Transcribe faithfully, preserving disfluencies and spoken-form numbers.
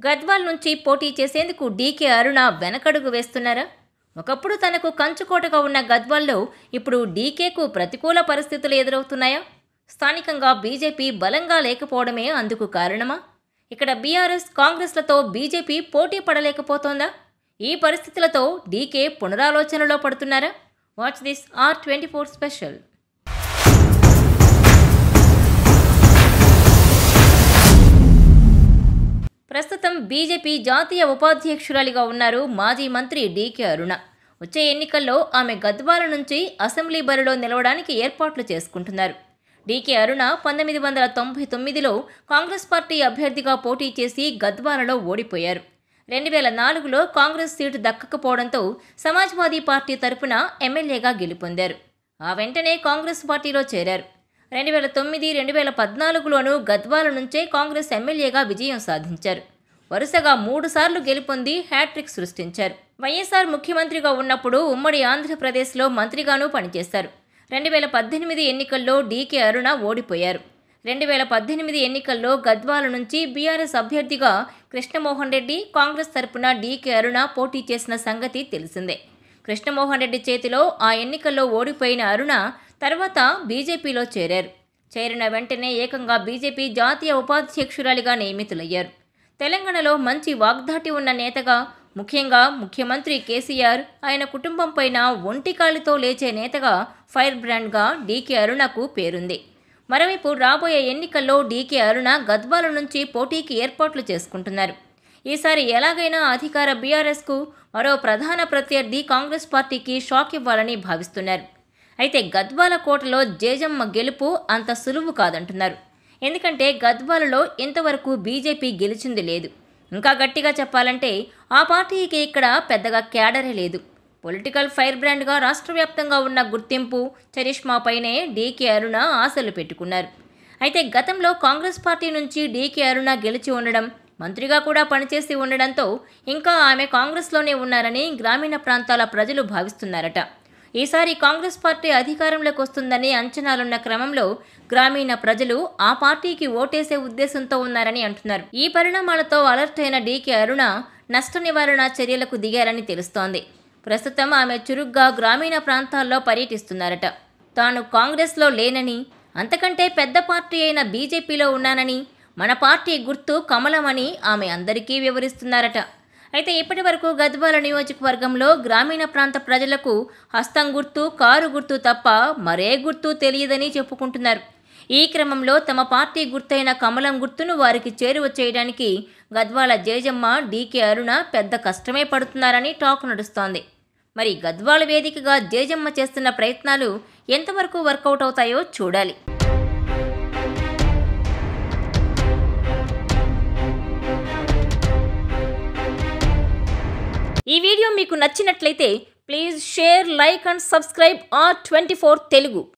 గద్వాల్ నుంచి పోటీ చేసేందుకు డీకే అరుణ వెనకడుగు వేస్తున్నారా? ఒకప్పుడు తనకు కంచుకోటగా ఉన్న గద్వాల్లో ఇప్పుడు డీకేకు ప్రతికూల పరిస్థితులు ఎదురవుతున్నాయా? స్థానికంగా బీజేపీ బలంగా లేకపోవడమే అందుకు కారణమా? ఇక్కడ బీఆర్ఎస్ కాంగ్రెస్లతో బీజేపీ పోటీ పడలేకపోతోందా? ఈ పరిస్థితులతో డీకే పునరాలోచనలో పడుతున్నారా? Watch this R twenty four special. ప్రస్తుతం బీజేపీ జాతీయ ఉపాధ్యక్షురాలిగా ఉన్నారు మాజీ మంత్రి డీకే అరుణ. వచ్చే ఎన్నికల్లో ఆమె గద్వాల నుంచి అసెంబ్లీ బరిలో నిలవడానికి ఏర్పాట్లు చేసుకుంటున్నారు. డీకే అరుణ పంతొమ్మిది వందల తొంభై తొమ్మిదిలో కాంగ్రెస్ పార్టీ అభ్యర్థిగా పోటీ చేసి గద్వాలలో ఓడిపోయారు. రెండు వేల నాలుగులో కాంగ్రెస్ సీటు దక్కకపోవడంతో సమాజ్వాదీ పార్టీ తరపున ఎమ్మెల్యేగా గెలుపొందారు. ఆ వెంటనే కాంగ్రెస్ పార్టీలో చేరారు. రెండు వేల తొమ్మిది రెండు వేల పద్నాలుగులోనూ గద్వాల నుంచే కాంగ్రెస్ ఎమ్మెల్యేగా విజయం సాధించారు. వరుసగా మూడు సార్లు గెలుపొంది హ్యాట్రిక్ సృష్టించారు. వైఎస్ఆర్ ముఖ్యమంత్రిగా ఉన్నప్పుడు ఉమ్మడి ఆంధ్రప్రదేశ్లో మంత్రిగానూ పనిచేశారు. రెండు వేల పద్దెనిమిది ఎన్నికల్లో డీకే అరుణ ఓడిపోయారు. రెండు వేల పద్దెనిమిది ఎన్నికల్లో గద్వాల నుంచి బీఆర్ఎస్ అభ్యర్థిగా కృష్ణమోహన్ రెడ్డి, కాంగ్రెస్ తరపున డీకే అరుణ పోటీ చేసిన సంగతి తెలిసిందే. కృష్ణమోహన్ రెడ్డి చేతిలో ఆ ఎన్నికల్లో ఓడిపోయిన అరుణ తర్వాత బీజేపీలో చేరారు. చేరిన వెంటనే ఏకంగా బీజేపీ జాతీయ ఉపాధ్యక్షురాలిగా నియమితులయ్యారు. తెలంగాణలో మంచి వాగ్దాటి ఉన్న నేతగా, ముఖ్యంగా ముఖ్యమంత్రి కేసీఆర్, ఆయన కుటుంబం పైన ఒంటికాలితో లేచే నేతగా, ఫైర్ బ్రాండ్గా డీకే అరుణకు పేరుంది. మరోవైపు రాబోయే ఎన్నికల్లో డీకే అరుణ గద్వాల నుంచి పోటీకి ఏర్పాట్లు చేసుకుంటున్నారు. ఈసారి ఎలాగైనా అధికార బీఆర్ఎస్కు మరో ప్రధాన ప్రత్యర్థి కాంగ్రెస్ పార్టీకి షాక్ ఇవ్వాలని భావిస్తున్నారు. అయితే గద్వాల కోటలో జేజమ్మ గెలుపు అంత సులువు కాదంటున్నారు. ఎందుకంటే గద్వాలలో ఇంతవరకు బీజేపీ గెలిచింది లేదు. ఇంకా గట్టిగా చెప్పాలంటే ఆ పార్టీకి ఇక్కడ పెద్దగా క్యాడరే లేదు. పొలిటికల్ ఫైర్ బ్రాండ్గా రాష్ట్ర వ్యాప్తంగా ఉన్న గుర్తింపు, చరిష్మాపైనే డీకే అరుణ ఆశలు పెట్టుకున్నారు. అయితే గతంలో కాంగ్రెస్ పార్టీ నుంచి డీకే అరుణ గెలిచి ఉండడం, మంత్రిగా కూడా పనిచేసి ఉండడంతో ఇంకా ఆమె కాంగ్రెస్లోనే ఉన్నారని గ్రామీణ ప్రాంతాల ప్రజలు భావిస్తున్నారట. ఈసారి కాంగ్రెస్ పార్టీ అధికారంలోకి వస్తుందని అంచనాలున్న క్రమంలో గ్రామీణ ప్రజలు ఆ పార్టీకి ఓటేసే ఉద్దేశంతో ఉన్నారని అంటున్నారు. ఈ పరిణామాలతో అలర్ట్ అయిన డీకే అరుణ నష్ట నివారణ చర్యలకు దిగారని తెలుస్తోంది. ప్రస్తుతం ఆమె చురుగ్గా గ్రామీణ ప్రాంతాల్లో పర్యటిస్తున్నారట. తాను కాంగ్రెస్లో లేనని, అంతకంటే పెద్ద పార్టీ అయిన బీజేపీలో ఉన్నానని, మన పార్టీ గుర్తు కమలమని ఆమె అందరికీ వివరిస్తున్నారట. అయితే ఇప్పటి వరకు గద్వాల నియోజకవర్గంలో గ్రామీణ ప్రాంత ప్రజలకు హస్తం గుర్తు, కారు గుర్తు తప్ప మరే గుర్తు తెలియదని చెప్పుకుంటున్నారు. ఈ క్రమంలో తమ పార్టీ గుర్తైన కమలం గుర్తును వారికి చేరువ చేయడానికి గద్వాల జేజమ్మ, డీకే అరుణ పెద్ద కష్టమే పడుతున్నారని టాక్ నడుస్తోంది. మరి గద్వాల వేదికగా జేజమ్మ చేస్తున్న ప్రయత్నాలు ఎంతవరకు వర్కౌట్ అవుతాయో చూడాలి. ఈ వీడియో మీకు నచ్చినట్లయితే please share, like and subscribe R twenty four Telugu.